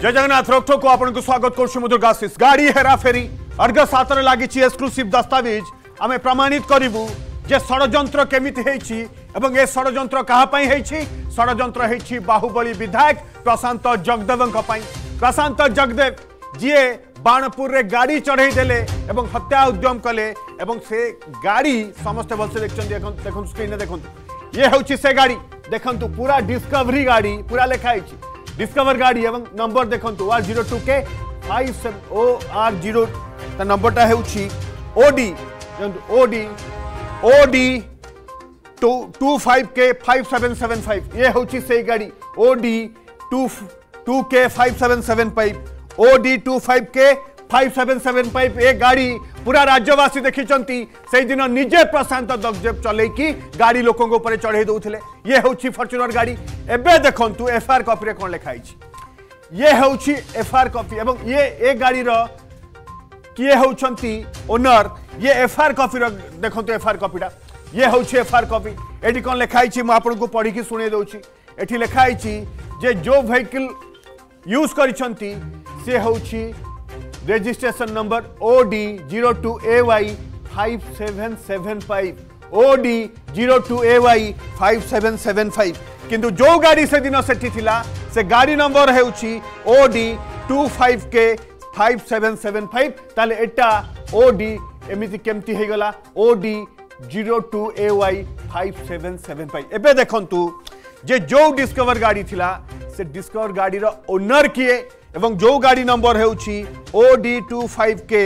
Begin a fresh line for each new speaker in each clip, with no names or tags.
जय जगन्नाथ रोकठोक को आपन को स्वागत करछु मधुर आशीष गाड़ी हेरा फेरी अर्घ 7 रे लागि एक्सक्लूसिव दस्तावेज आमे प्रमाणित करिवु जे षडयंत्र केमिति हेछि एवं ए षडयंत्र कहा पई हेछि षडयंत्र हेछि बाहुबली विधायक प्रशांत जगदेवଙ୍କ पई प्रशांत जगदेव जिए बाणपुर रे गाड़ी चढ़ई देले एवं हत्या उद्यम कले एवं से गाड़ी समस्त भलसे देखन स्क्रीन रे देखन ये होछि से गाड़ी देखंतु पूरा डिस्कवरी गाड़ी पूरा लिखा हेछि डिस्कवर गाड़ी एवं नंबर देखंतु R02 के 57 OR0 ता नंबरटा हेउछि OD 25 के 5775 ये होछि से गाड़ी OD 2 के 5775 OD 25 के 5775 ए गाड़ी पूरा राज्यवासी देखिचंती से दिन निजे प्रशांत जगदेव चले की गाड़ी लोकों को ऊपर चढ़े दउथिले ये होछि फॉर्च्यूनर गाड़ी एबे देखंतु एफआर कॉपी रे कोन लिखाई छी ये होछि एफआर कॉपी एवं ये ए गाड़ी रो किए होछंती ओनर ये एफआर कॉपी रो देखंतु एफआर कॉपीटा ये होछि एफआर कॉपी एडी कोन लिखाई छी म आपन को पढी की सुने दउछि एठी लिखाई छी जे जो व्हीकल यूज करिसंती से होछि रजिस्ट्रेशन नंबर OD02AY 5775 OD02AY 5775 किंतु जो गाड़ी से दिन सेठी थिला से गाड़ी नंबर हेउछि OD25 के 5775 ताले एटा OD एमिति केमति हे गला OD02AY 5775 एबे देखंतु जे जो डिस्कवर गाड़ी थिला से डिस्कवर गाड़ी रो ओनर किए एवं जो गाड़ी नंबर हेउछि OD25 के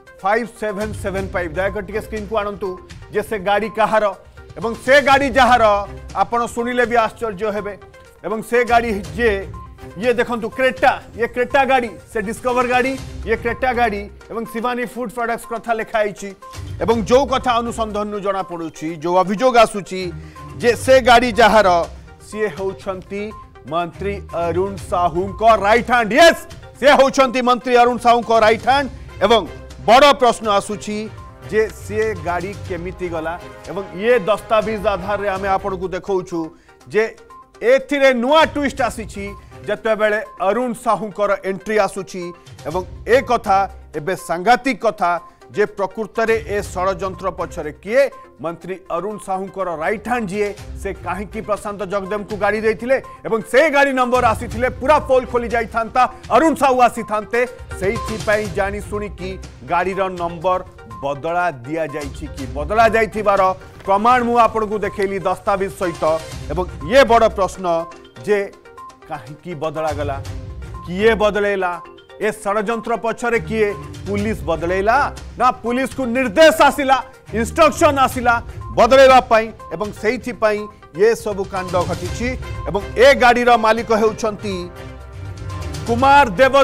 5775 दयाकर टिके स्क्रीन को आनंतु जे से गाड़ी कहार एवं से गाड़ी जहार आपण सुनिले भी आश्चर्य हेबे एवं से गाड़ी जे ये देखंतु क्रेटा ये क्रेटा गाड़ी से डिस्कवर गाड़ी ये क्रेटा गाड़ी एवं शिवानी फूड प्रोडक्ट्स कथा लिखाई एवं जो कथा अनुसंधान जना पड़ुछि जो अभियोग आसुछि जे से गाड़ी जहार सी होछंती मंत्री अरुण साहू को राइट हैंड यस से होछंती मंत्री अरुण साहू को राइट हैंड एवं बड़ प्रश्न आसुछि जे से गाड़ी केमिति गला एवं ये दस्तावेज आधार रे हमें आपन को देखौछु जे एथिरे नुआ ट्विस्ट आसीछि जते बेले अरुण साहू को एंट्री आसुछि एवं ए कथा एबे सांघातिक कथा जे प्रकृत रे ए षडयंत्र पछरे किए मंत्री अरुण साहू को राइट हैंड जीए से कहीं की प्रशांत जगदेव को गाड़ी देथिले एवं से गाड़ी नंबर आसीथिले पूरा पोल खोली जाई थांता अरुण साहू आसी थांते सेही पई जानी सुनी की गाड़ी रो नंबर बदला दिया जाइछि कि बदला जाइथिबार प्रमाण मु आपन को देखेली दस्तावेज सहित एवं ये बड़ प्रश्न जे कहीं की बदला गला किए बदलेला ए षडयंत्र पछरे किए पुलिस बदलेला ना पुलिस को निर्देश आसिला इंस्ट्रक्शन आसिला बदलेवा पई एवं सेही पई ये सब कांड घटिछि एवं ए गाड़ी रो मालिक हेउछंती कुमार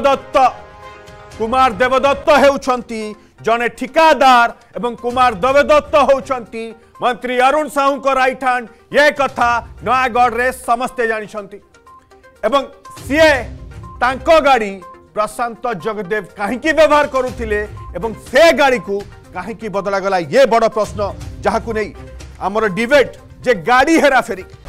देवदत्त हेउछंती जने ठिकादार एवं कुमार देवदत्त होउछंती मंत्री अरुण साहू को राइट हैंड ये कथा नयागढ़ रे समस्ते जानिछंती एवं सीए तांको गाड़ी प्रशांत जगदेव कहीं व्यवहार करुथिले एवं से गाड़ी को कहीं बदला गला ये बड़ प्रश्न जहां को नहीं आमर डिबेट जे गाड़ी हेरा फेरी